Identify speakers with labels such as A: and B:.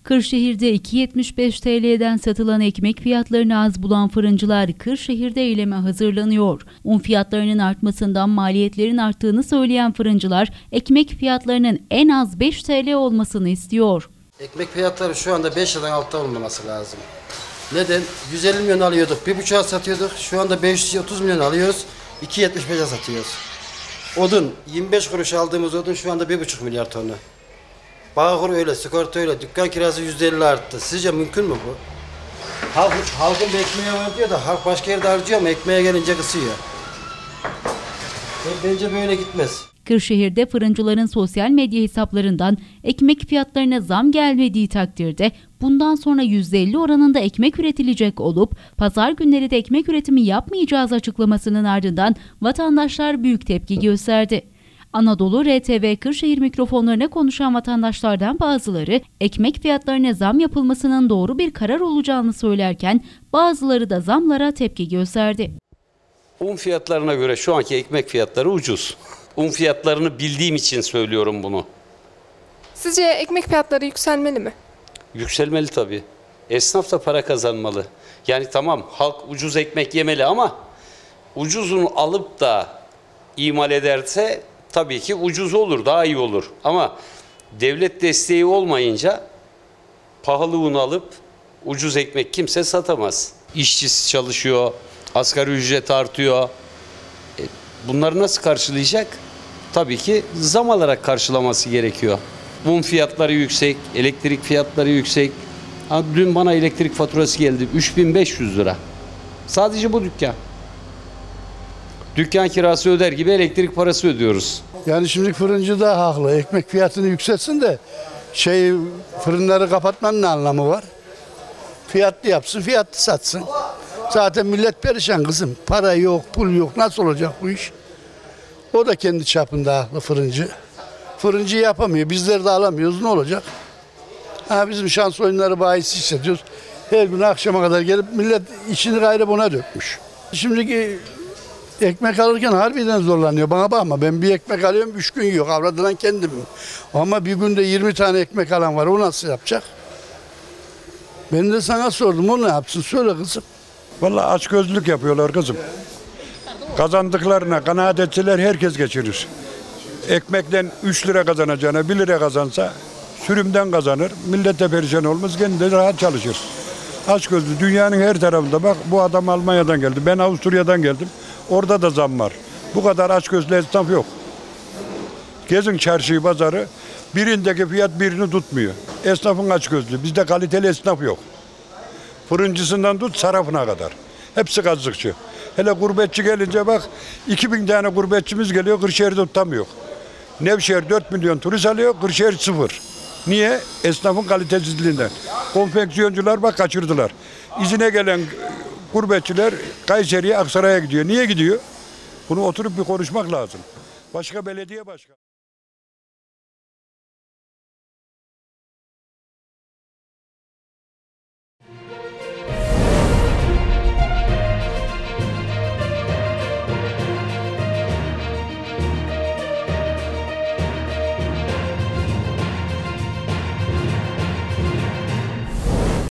A: Kırşehir'de 2,75 TL'den satılan ekmek fiyatlarını az bulan fırıncılar Kırşehir'de eyleme hazırlanıyor. Un fiyatlarının artmasından maliyetlerin arttığını söyleyen fırıncılar ekmek fiyatlarının en az 5 TL olmasını istiyor.
B: Ekmek fiyatları şu anda 5 liradan altta olmaması lazım. Neden? 150 milyon alıyorduk, 1,5'a satıyorduk. Şu anda 530 milyon alıyoruz, 2,75'e satıyoruz. Odun, 25 kuruş aldığımız odun şu anda 1,5 milyar tonu. Bağkur öyle, sigorta öyle, dükkan kirası %50 arttı. Sizce mümkün mü bu? Halkın bir ekmeğe var diyor da halk başka yerde harcıyor ama ekmeğe gelince kısıyor. Bence böyle gitmez.
A: Kırşehir'de fırıncıların sosyal medya hesaplarından ekmek fiyatlarına zam gelmediği takdirde bundan sonra %50 oranında ekmek üretilecek olup pazar günleri de ekmek üretimi yapmayacağız açıklamasının ardından vatandaşlar büyük tepki gösterdi. Anadolu RTV Kırşehir mikrofonlarına konuşan vatandaşlardan bazıları ekmek fiyatlarına zam yapılmasının doğru bir karar olacağını söylerken bazıları da zamlara tepki gösterdi.
C: Un fiyatlarına göre şu anki ekmek fiyatları ucuz. Un fiyatlarını bildiğim için söylüyorum bunu.
D: Sizce ekmek fiyatları yükselmeli mi?
C: Yükselmeli tabii. Esnaf da para kazanmalı. Yani tamam halk ucuz ekmek yemeli ama ucuzunu alıp da imal ederse tabii ki ucuz olur, daha iyi olur. Ama devlet desteği olmayınca pahalı un alıp ucuz ekmek kimse satamaz. İşçisi çalışıyor, asgari ücret artıyor. Bunları nasıl karşılayacak? Tabii ki zam alarak karşılaması gerekiyor. Un fiyatları yüksek, elektrik fiyatları yüksek. Dün bana elektrik faturası geldi 3.500 lira. Sadece bu dükkan. Dükkan kirası öder gibi elektrik parası ödüyoruz.
E: Yani şimdi fırıncı da haklı. Ekmek fiyatını yükseltsin de fırınları kapatmanın ne anlamı var? Fiyatlı yapsın, fiyatlı satsın. Zaten millet perişan kızım. Para yok, pul yok. Nasıl olacak bu iş? O da kendi çapında haklı fırıncı. Fırıncı yapamıyor. Bizler de alamıyoruz. Ne olacak? Bizim şans oyunları bahisi hissediyoruz. Her gün akşama kadar gelip millet içini gayrı buna dökmüş. Şimdiki ekmek alırken harbiden zorlanıyor. Bana bakma, ben bir ekmek alıyorum 3 gün yiyor. Avradılan kendim. Ama bir günde 20 tane ekmek alan var. O nasıl yapacak? Ben de sana sordum. O ne yapsın? Söyle kızım.
F: Vallahi açgözlülük yapıyorlar kızım. Kazandıklarına kanaat etseler herkes geçirir. Ekmekten 3 lira kazanacağına 1 lira kazansa sürümden kazanır. Millet de perişan olmaz. Kendi de rahat çalışır. Açgözlü dünyanın her tarafında bak, bu adam Almanya'dan geldi. Ben Avusturya'dan geldim. Orada da zam var. Bu kadar açgözlü esnaf yok. Gezin çarşıyı, pazarı. Birindeki fiyat birini tutmuyor. Esnafın açgözlü. Bizde kaliteli esnaf yok. Fırıncısından tut sarrafına kadar. Hepsi kazıkçı. Hele gurbetçi gelince bak 2000 tane gurbetçimiz geliyor, Kırşehir'de tutamıyor. Nevşehir 4 milyon turist alıyor, Kırşehir 0. Niye? Esnafın kalitesizliğinden. Konfeksiyoncular bak kaçırdılar. İzine gelen gurbetçiler Kayseri'ye, Aksaray'a gidiyor. Niye gidiyor? Bunu oturup bir konuşmak lazım. Başka belediye başkanı.